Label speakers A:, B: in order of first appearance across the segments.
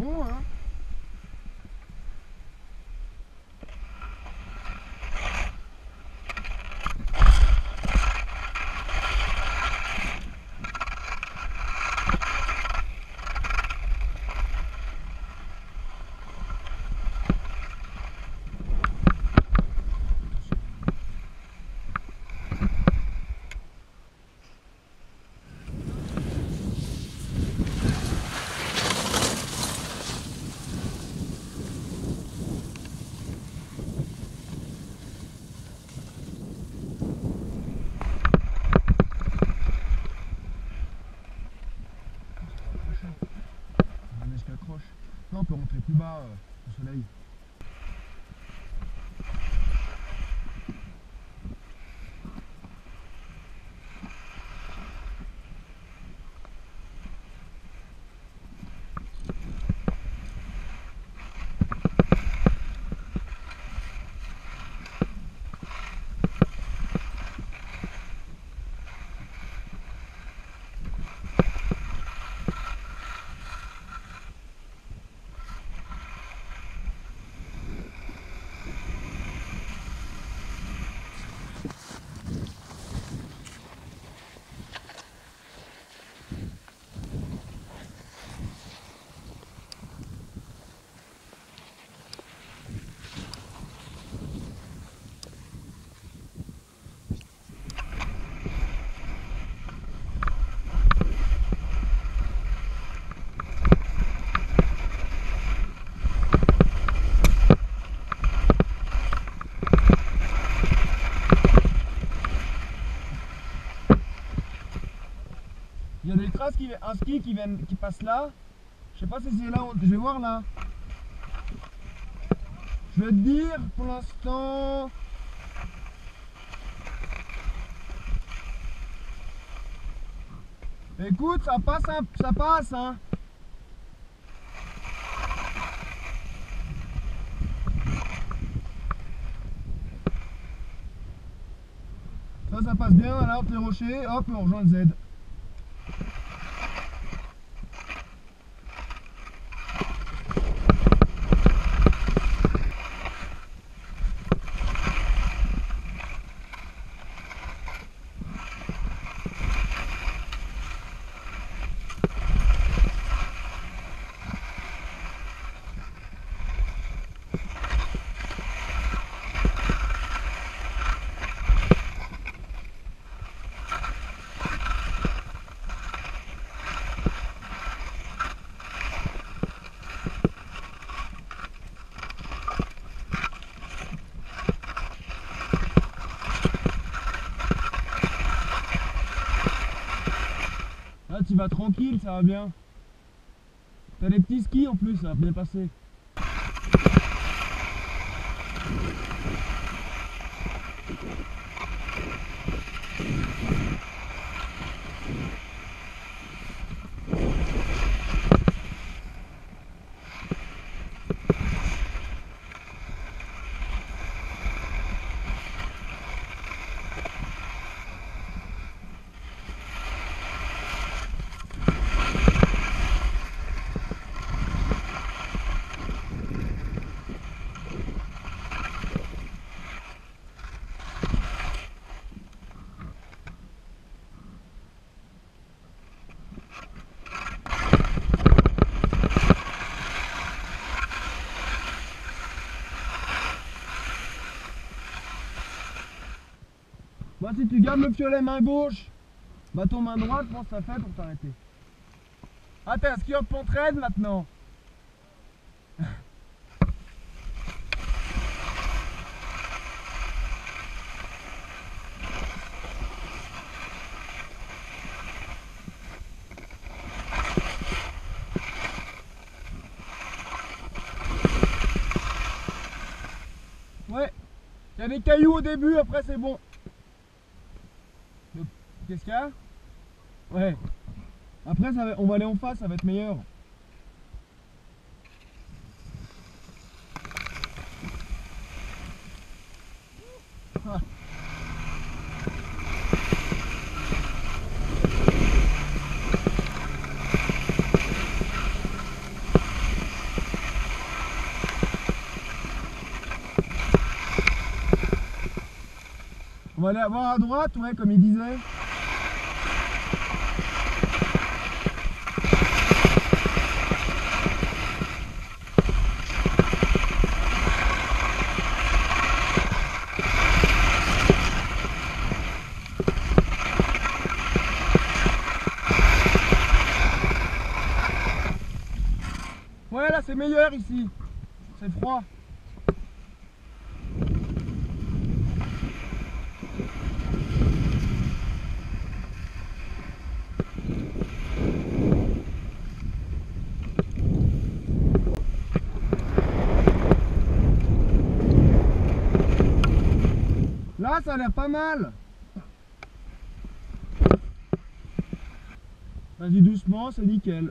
A: bon, hein. Là on peut rentrer plus bas au soleil. Il y a des traces, un ski qui passe là. Je sais pas si c'est là, je vais voir là. Je vais te dire pour l'instant. Écoute, ça passe, ça passe, hein. Ça passe bien, là, entre les rochers, hop, on rejoint le Z. Là tu vas tranquille, ça va bien. T'as des petits skis en plus, ça va bien passer. Moi si tu gardes le piolet main gauche, bâton main droite, je pense que ça fait pour t'arrêter. Ah t'es un skieur de Pontraide maintenant. Ouais, il y a des cailloux au début, après c'est bon. Qu'est-ce qu'il y a? Ouais. Après on va aller en face, ça va être meilleur. Ah. va aller voir à droite, ouais, comme il disait. Ouais, là c'est meilleur ici. C'est froid. Là, ça a l'air pas mal. Vas-y doucement, c'est nickel.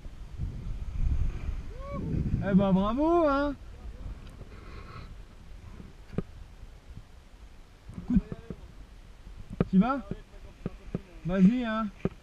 A: Eh ben bravo, hein. Écoute, tu vas? Vas-y, hein.